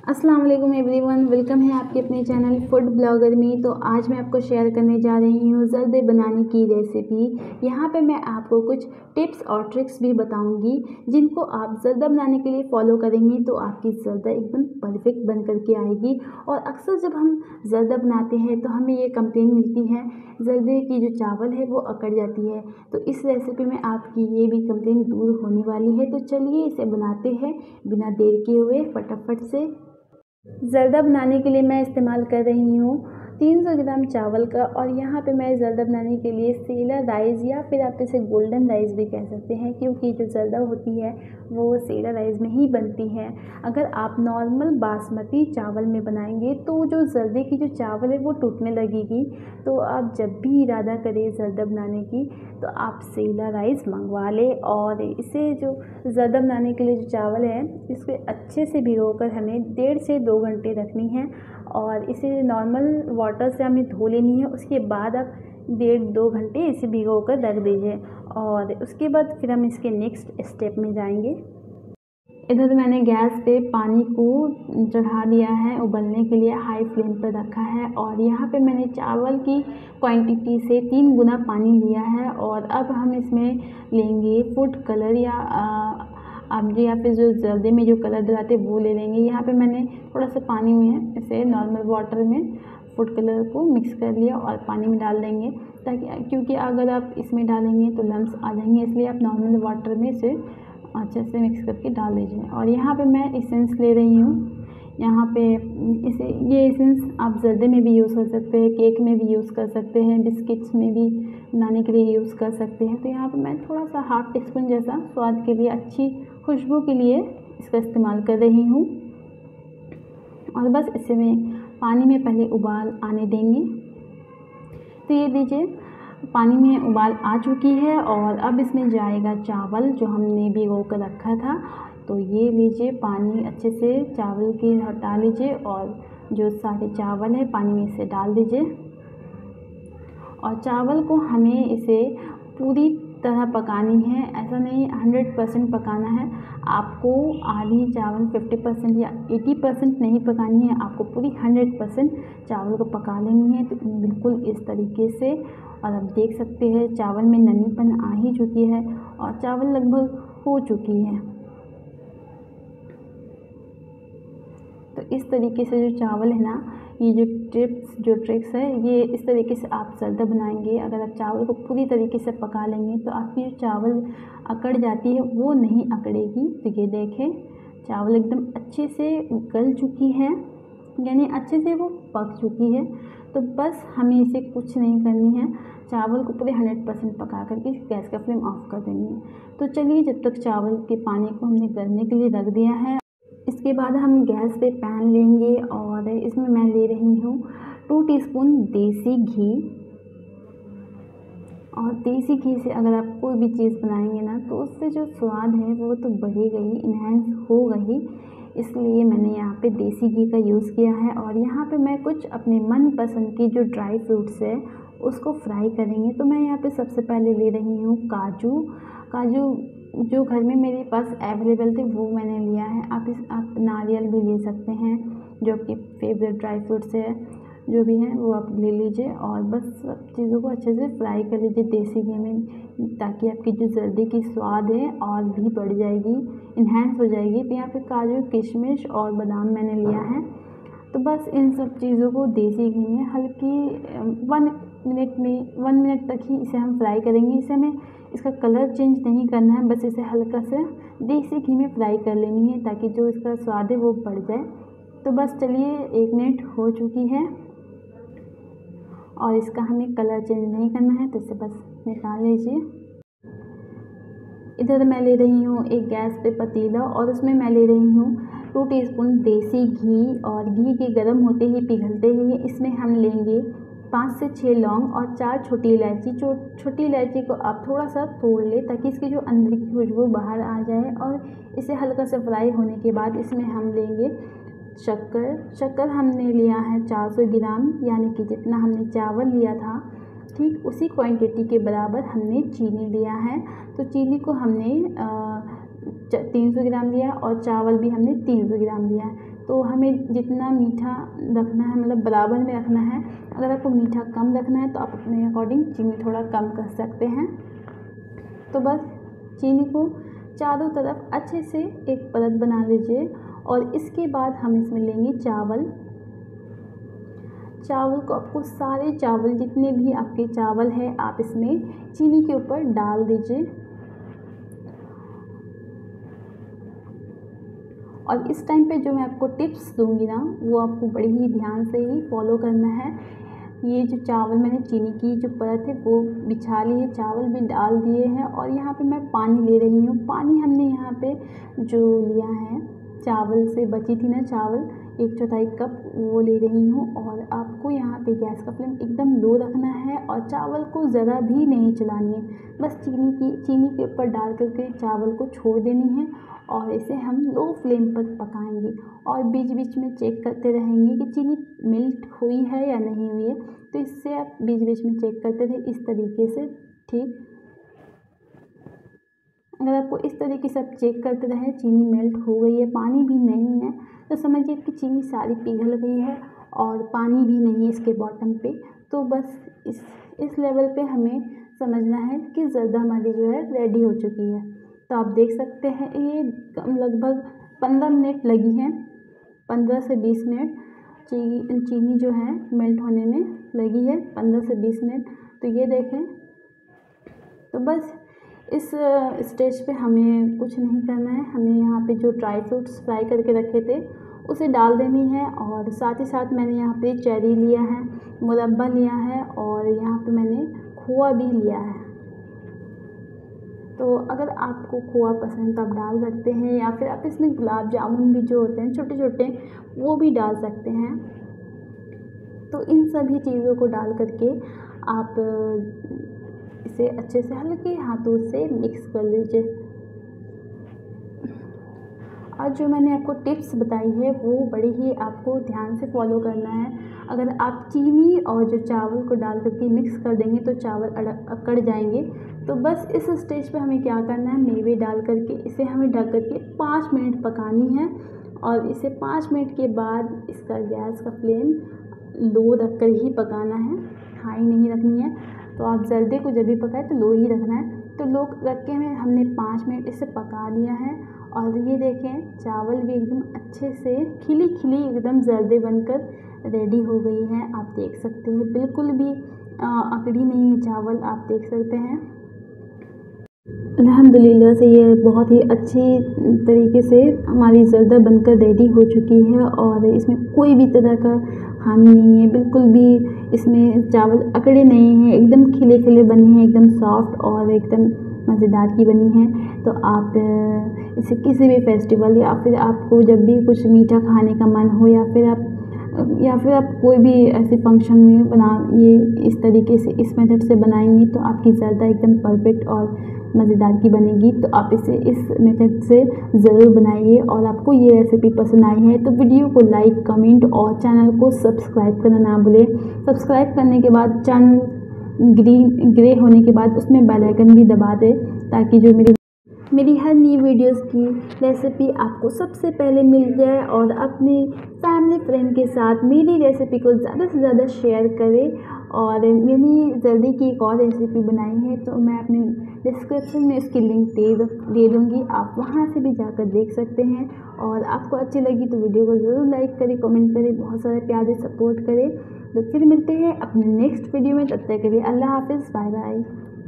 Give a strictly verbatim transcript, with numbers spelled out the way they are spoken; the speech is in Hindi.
अस्सलाम वालेकुम एवरीवन, वेलकम है आपके अपने चैनल फूड ब्लॉगर में। तो आज मैं आपको शेयर करने जा रही हूँ ज़र्दे बनाने की रेसिपी। यहाँ पे मैं आपको कुछ टिप्स और ट्रिक्स भी बताऊँगी जिनको आप ज़र्दा बनाने के लिए फॉलो करेंगे तो आपकी ज़र्दा एकदम परफेक्ट बन कर के आएगी। और अक्सर जब हम ज़र्दा बनाते हैं तो हमें ये कंप्लेन मिलती है ज़र्दे की जो चावल है वो अकड़ जाती है। तो इस रेसिपी में आपकी ये भी कंप्लेन दूर होने वाली है। तो चलिए इसे बनाते हैं बिना देर किए हुए फटाफट से। ज़र्दा बनाने के लिए मैं इस्तेमाल कर रही हूँ तीन सौ ग्राम चावल का। और यहाँ पे मैं ज़र्दा बनाने के लिए सेला राइस या फिर आप इसे गोल्डन राइस भी कह सकते हैं, क्योंकि जो ज़र्दा होती है वो सेला राइस में ही बनती है। अगर आप नॉर्मल बासमती चावल में बनाएंगे तो जो ज़र्दे की जो चावल है वो टूटने लगेगी। तो आप जब भी इरादा करें ज़र्दा बनाने की तो आप सेला राइस मंगवा लें। और इसे जो ज़र्दा बनाने के लिए जो चावल है इसको अच्छे से भिगोकर हमें डेढ़ से दो घंटे रखनी है। और इसे नॉर्मल वाटर से हमें धो लेनी है। उसके बाद आप डेढ़ दो घंटे इसे भिगो कर रख दीजिए। और उसके बाद फिर हम इसके नेक्स्ट स्टेप में जाएंगे। इधर मैंने गैस पे पानी को चढ़ा दिया है उबलने के लिए, हाई फ्लेम पर रखा है। और यहाँ पे मैंने चावल की क्वांटिटी से तीन गुना पानी लिया है। और अब हम इसमें लेंगे फूड कलर या आप जो या फिर जो ज़र्दे में जो कलर डलाते वो ले लेंगे। यहाँ पे मैंने थोड़ा सा पानी में इसे नॉर्मल वाटर में फूड कलर को मिक्स कर लिया और पानी में डाल देंगे, ताकि क्योंकि अगर आप इसमें डालेंगे तो लम्स आ जाएंगे, इसलिए आप नॉर्मल वाटर में इसे अच्छे से मिक्स करके डाल दीजिए। और यहाँ पे मैं एसेंस ले रही हूँ। यहाँ पे इसे ये एसेंस आप ज़र्दे में भी यूज़ कर सकते हैं, केक में भी यूज़ कर सकते हैं, बिस्किट्स में भी बनाने के लिए यूज़ कर सकते हैं। तो यहाँ पे मैं थोड़ा सा हाफ टी स्पून जैसा स्वाद के लिए, अच्छी खुशबू के लिए इसका इस्तेमाल कर रही हूँ। और बस इसे मैं पानी में पहले उबाल आने देंगे। तो ये लीजिए पानी में उबाल आ चुकी है। और अब इसमें जाएगा चावल जो हमने भिगो कर रखा था। तो ये लीजिए पानी अच्छे से चावल की हटा लीजिए और जो सारे चावल है पानी में इसे डाल दीजिए। और चावल को हमें इसे पूरी तरह पकानी है, ऐसा नहीं हंड्रेड परसेंट पकाना है। आपको आधी चावल फिफ्टी परसेंट या एटी परसेंट नहीं पकानी है, आपको पूरी हंड्रेड परसेंट चावल को पका लेनी है। तो बिल्कुल इस तरीके से। और आप देख सकते हैं चावल में नमीपन आ ही चुकी है और चावल लगभग हो चुकी है। तो इस तरीके से जो चावल है ना, ये जो टिप्स जो ट्रिक्स है ये इस तरीके से आप ज़र्दा बनाएंगे। अगर आप चावल को पूरी तरीके से पका लेंगे तो आपकी जो चावल अकड़ जाती है वो नहीं अकड़ेगी। तो ये देखें चावल एकदम अच्छे से गल चुकी है, यानी अच्छे से वो पक चुकी है। तो बस हमें इसे कुछ नहीं करनी है, चावल को पूरे हंड्रेड परसेंट पका करके गैस का फ्लेम ऑफ कर देनी है। तो चलिए जब तक चावल के पानी को हमने गलने के लिए रख दिया है, इसके बाद हम गैस पे पैन लेंगे और इसमें मैं ले रही हूँ टू टीस्पून देसी घी। और देसी घी से अगर आप कोई भी चीज़ बनाएंगे ना तो उससे जो स्वाद है वो तो बढ़ेगा ही, इन्हेंस होगा ही। इसलिए मैंने यहाँ पे देसी घी का यूज़ किया है। और यहाँ पे मैं कुछ अपने मनपसंद की जो ड्राई फ्रूट्स है उसको फ्राई करेंगे। तो मैं यहाँ पे सबसे पहले ले रही हूँ काजू। काजू जो घर में मेरे पास अवेलेबल थे वो मैंने लिया है। आप इस आप नारियल भी ले सकते हैं, जो आपके फेवरेट ड्राई फ्रूट्स है जो भी हैं वो आप ले लीजिए। और बस सब चीज़ों को अच्छे से फ्राई कर लीजिए देसी घी में, ताकि आपकी जो ज़र्दे की स्वाद है और भी बढ़ जाएगी, इन्हेंस हो जाएगी। तो यहाँ पे काजू, किशमिश और बादाम मैंने लिया है। तो बस इन सब चीज़ों को देसी घी में हल्की वन मिनट में वन मिनट तक ही इसे हम फ्राई करेंगे। इसे हमें इसका कलर चेंज नहीं करना है, बस इसे हल्का से देसी घी में फ्राई कर लेनी है ताकि जो इसका स्वाद है वो बढ़ जाए। तो बस चलिए एक मिनट हो चुकी है और इसका हमें कलर चेंज नहीं करना है, तो इसे बस निकाल लीजिए। इधर मैं ले रही हूँ एक गैस पे पतीला और उसमें मैं ले रही हूँ टू टीस्पून देसी घी। और घी के गर्म होते ही पिघलते ही इसमें हम लेंगे पाँच से छः लौंग और चार छोटी इलायची। जो छोटी इलायची को आप थोड़ा सा तोड़ लें ताकि इसकी जो अंदर की खुशबू बाहर आ जाए। और इसे हल्का सा फ्राई होने के बाद इसमें हम लेंगे शक्कर। शक्कर हमने लिया है चार सौ ग्राम, यानी कि जितना हमने चावल लिया था ठीक उसी क्वांटिटी के बराबर हमने चीनी लिया है। तो चीनी को हमने तीन सौ ग्राम लिया और चावल भी हमने तीन सौ ग्राम लिया है। तो हमें जितना मीठा रखना है मतलब बराबर में रखना है। अगर आपको मीठा कम रखना है तो आप अपने अकॉर्डिंग चीनी थोड़ा कम कर सकते हैं। तो बस चीनी को चारों तरफ अच्छे से एक परत बना लीजिए और इसके बाद हम इसमें लेंगे चावल। चावल को आपको सारे चावल जितने भी आपके चावल है आप इसमें चीनी के ऊपर डाल दीजिए और इस टाइम पे जो मैं आपको टिप्स दूंगी ना वो आपको बड़े ही ध्यान से ही फॉलो करना है। ये जो चावल मैंने चीनी की जो परत है वो बिछा ली है, चावल भी डाल दिए हैं और यहाँ पे मैं पानी ले रही हूँ। पानी हमने यहाँ पे जो लिया है चावल से बची थी ना चावल एक चौथाई कप वो ले रही हूँ और आपको यहाँ पे गैस का फ्लेम एकदम लो रखना है और चावल को ज़रा भी नहीं चलानी है। बस चीनी की चीनी के ऊपर डाल करके चावल को छोड़ देनी है और इसे हम लो फ्लेम पर पकाएंगे और बीच बीच में चेक करते रहेंगे कि चीनी मेल्ट हुई है या नहीं हुई है। तो इससे आप बीच बीच में चेक करते रहे इस तरीके से, ठीक। अगर आपको इस तरीके से आप चेक करते रहे चीनी मेल्ट हो गई है, पानी भी नहीं है, तो समझिए कि चीनी सारी पिघल गई है और पानी भी नहीं है इसके बॉटम पे। तो बस इस इस लेवल पे हमें समझना है कि ज़र्दा हमारी जो है रेडी हो चुकी है। तो आप देख सकते हैं ये लगभग पंद्रह मिनट लगी हैं, पंद्रह से बीस मिनट ची, चीनी जो है मेल्ट होने में लगी है, पंद्रह से बीस मिनट। तो ये देखें, तो बस इस स्टेज पे हमें कुछ नहीं करना है। हमें यहाँ पे जो ड्राई फ्रूट्स फ्राई करके रखे थे उसे डाल देनी है और साथ ही साथ मैंने यहाँ पे चेरी लिया है, मुरब्बा लिया है और यहाँ पे मैंने खोआ भी लिया है। तो अगर आपको खोआ पसंद तो आप डाल सकते हैं या फिर आप इसमें गुलाब जामुन भी जो होते हैं छोटे छोटे वो भी डाल सकते हैं। तो इन सभी चीज़ों को डाल करके आप इसे अच्छे से हल्के हाथों से मिक्स कर लीजिए। और जो मैंने आपको टिप्स बताई है वो बड़ी ही आपको ध्यान से फॉलो करना है। अगर आप चीनी और जो चावल को डाल करके मिक्स कर देंगे तो चावल अकड़ जाएंगे। तो बस इस स्टेज पे हमें क्या करना है, मेवे डाल करके इसे हमें ढक करके पाँच मिनट पकानी है और इसे पाँच मिनट के बाद इसका गैस का फ्लेम लो रख कर ही पकाना है, हाई नहीं रखनी है। तो आप जल्दी को जब भी पकाए तो लो ही रखना है। तो लो रख के में हमने पाँच मिनट इसे पका लिया है और ये देखें चावल भी एकदम अच्छे से खिली खिली एकदम जर्दे बनकर रेडी हो गई है। आप देख सकते हैं बिल्कुल भी अकड़ी नहीं है चावल, आप देख सकते हैं। अल्हम्दुलिल्लाह से ये बहुत ही अच्छी तरीके से हमारी जर्दा बनकर रेडी हो चुकी है और इसमें कोई भी तरह का खामी नहीं है, बिल्कुल भी इसमें चावल अकड़े नहीं हैं, एकदम खिले खिले बने हैं, एकदम सॉफ्ट और एकदम मज़ेदार की बनी है। तो आप इसे किसी भी फेस्टिवल या फिर आपको जब भी कुछ मीठा खाने का मन हो या फिर आप या फिर आप कोई भी ऐसे फंक्शन में बना ये इस तरीके से इस मेथड से बनाएंगी तो आपकी ज़र्दा एकदम परफेक्ट और मज़ेदार की बनेगी। तो आप इसे इस मेथड से ज़रूर बनाइए और आपको ये रेसिपी पसंद आई है तो वीडियो को लाइक कमेंट और चैनल को सब्सक्राइब करना ना भूलें। सब्सक्राइब करने के बाद चैनल ग्रीन ग्रे होने के बाद उसमें बेल आइकन भी दबा दें ताकि जो मेरी मेरी हर नई वीडियोस की रेसिपी आपको सबसे पहले मिल जाए और अपने फैमिली फ्रेंड के साथ मेरी रेसिपी को ज़्यादा से ज़्यादा शेयर करें। और मैंने जल्दी की एक और रेसिपी बनाई है तो मैं अपने डिस्क्रिप्शन में उसकी लिंक दे दे दूँगी, आप वहाँ से भी जाकर देख सकते हैं। और आपको अच्छी लगी तो वीडियो को ज़रूर लाइक करें, कमेंट करें, बहुत सारे प्यार से सपोर्ट करें। तो फिर मिलते हैं अपने नेक्स्ट वीडियो में, तब तक के लिए अल्लाह हाफिज़, बाय बाय।